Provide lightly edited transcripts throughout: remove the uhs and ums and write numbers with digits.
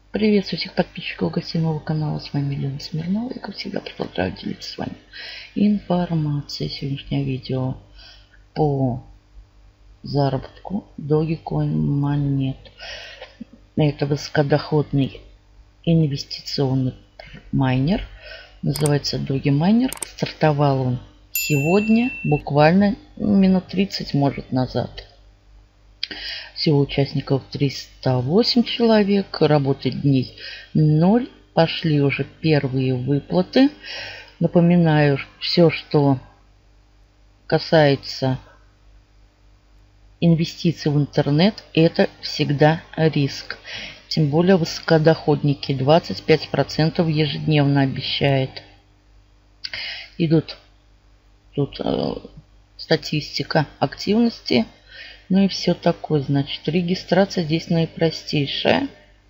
Приветствую всех подписчиков гостиного канала. С вами Елена Смирнова. И как всегда продолжаю делиться с вами информацией. Сегодняшнее видео по заработку Dogecoin монет. Это высокодоходный инвестиционный майнер. Называется Doge Miner. Стартовал он сегодня, буквально минут 30 может назад. Всего участников 308 человек. Работать дней 0. Пошли уже первые выплаты. Напоминаю, все, что касается инвестиций в интернет, это всегда риск. Тем более высокодоходники 25% ежедневно обещает. Идут тут статистика активности. Ну и все такое. Значит, регистрация здесь наипростейшая.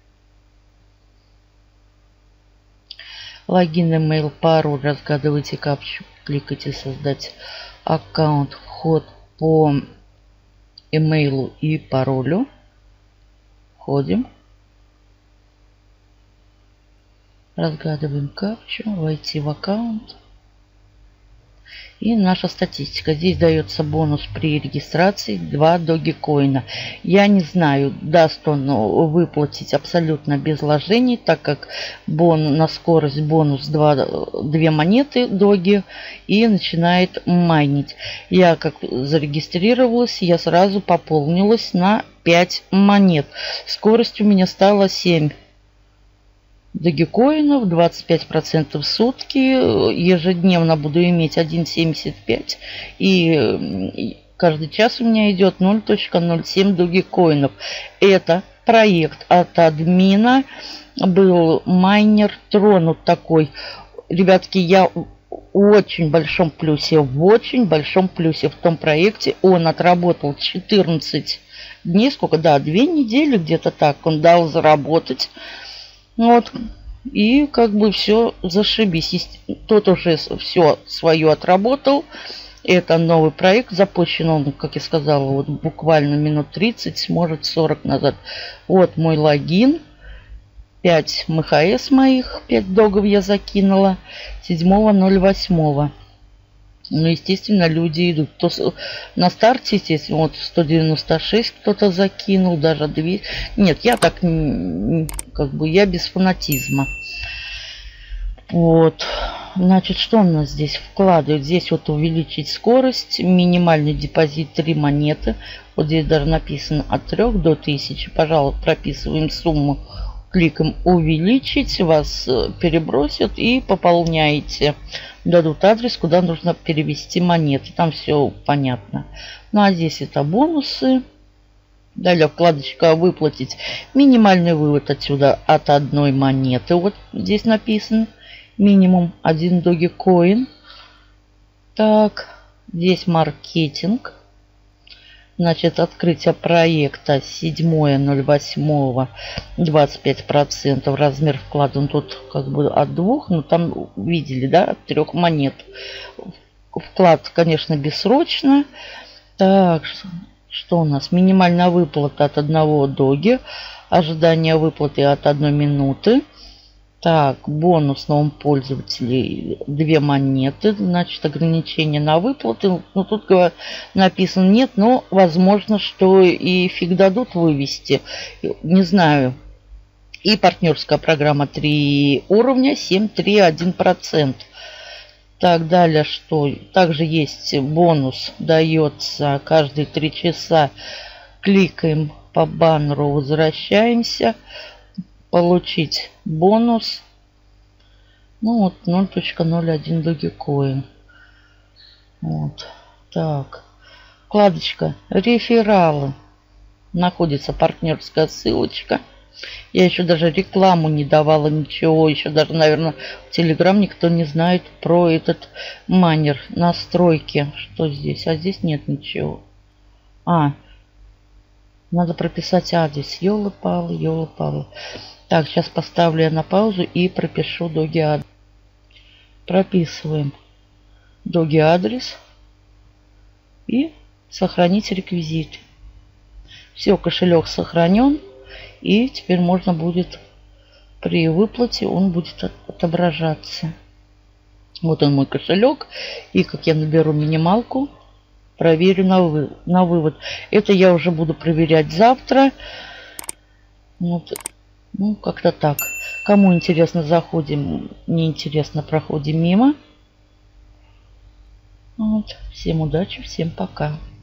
Логин, email, пароль. Разгадывайте капчу. Кликайте создать аккаунт. Вход по имейлу и паролю. Входим. Разгадываем капчу. Войти в аккаунт. И наша статистика. Здесь дается бонус при регистрации 2 Dogecoin. Я не знаю, даст он выплатить абсолютно без вложений, так как на скорость бонус 2 монеты Доги и начинает майнить. Я как зарегистрировалась, я сразу пополнилась на 5 монет. Скорость у меня стала 7. Dogecoin'ов 25% в сутки. Ежедневно буду иметь 1,75. И каждый час у меня идет 0.07 Dogecoin'ов. Это проект от админа. Был майнер тронут такой. Ребятки, я в очень большом плюсе. В очень большом плюсе в том проекте. Он отработал 14 дней. Сколько? Да, 2 недели где-то так. Он дал заработать. Вот. И как бы все зашибись. Тот уже все свое отработал. Это новый проект. Запущен он, как я сказала, вот буквально минут 30, может 40 назад. Вот мой логин. 5 МХС моих, 5 догов я закинула. 7.08. Ну, естественно, люди идут. На старте, естественно, вот 196 кто-то закинул, даже 200. Нет, я так, как бы, я без фанатизма. Вот. Значит, что у нас здесь вкладывают? Здесь вот увеличить скорость, минимальный депозит 3 монеты. Вот здесь даже написано от 3 до 1000. Пожалуйста, прописываем сумму, кликом увеличить, вас перебросят и пополняете. Дадут адрес, куда нужно перевести монеты. Там все понятно. Ну а здесь это бонусы. Далее вкладочка «Выплатить». Минимальный вывод отсюда от 1 монеты. Вот здесь написано. Минимум 1 Dogecoin. Так, здесь маркетинг. Значит, открытие проекта 7.08. 25%. Размер вклада тут как бы от 2. Ну, там видели, да, от 3 монет. Вклад, конечно, бессрочно. Так, что у нас? Минимальная выплата от 1 доги. Ожидание выплаты от 1 минуты. Так, бонус новым пользователей 2 монеты. Значит, ограничение на выплаты. Ну, тут написано нет, но возможно, что и фиг дадут вывести. Не знаю. И партнерская программа 3 уровня, 7,31%. Так, далее что? Также есть бонус, дается каждые 3 часа. Кликаем по баннеру, возвращаемся. Получить бонус. Ну вот 0.01 Dogecoin. Вот. Так. Вкладочка рефералы. Находится партнерская ссылочка. Я еще даже рекламу не давала, ничего. Еще даже, наверное, в Telegram никто не знает про этот майнер. Настройки. Что здесь? А здесь нет ничего. Надо прописать адрес. Ёлы-палы, ёлы-палы. Так, сейчас поставлю я на паузу и пропишу доги адрес. Прописываем доги адрес и сохранить реквизит. Все, кошелек сохранен. И теперь можно будет при выплате он будет отображаться. Вот он мой кошелек. И как я наберу минималку, проверю на вывод. Это я уже буду проверять завтра. Вот. Ну, как-то так. Кому интересно, заходим. Неинтересно, проходим мимо. Вот. Всем удачи, всем пока.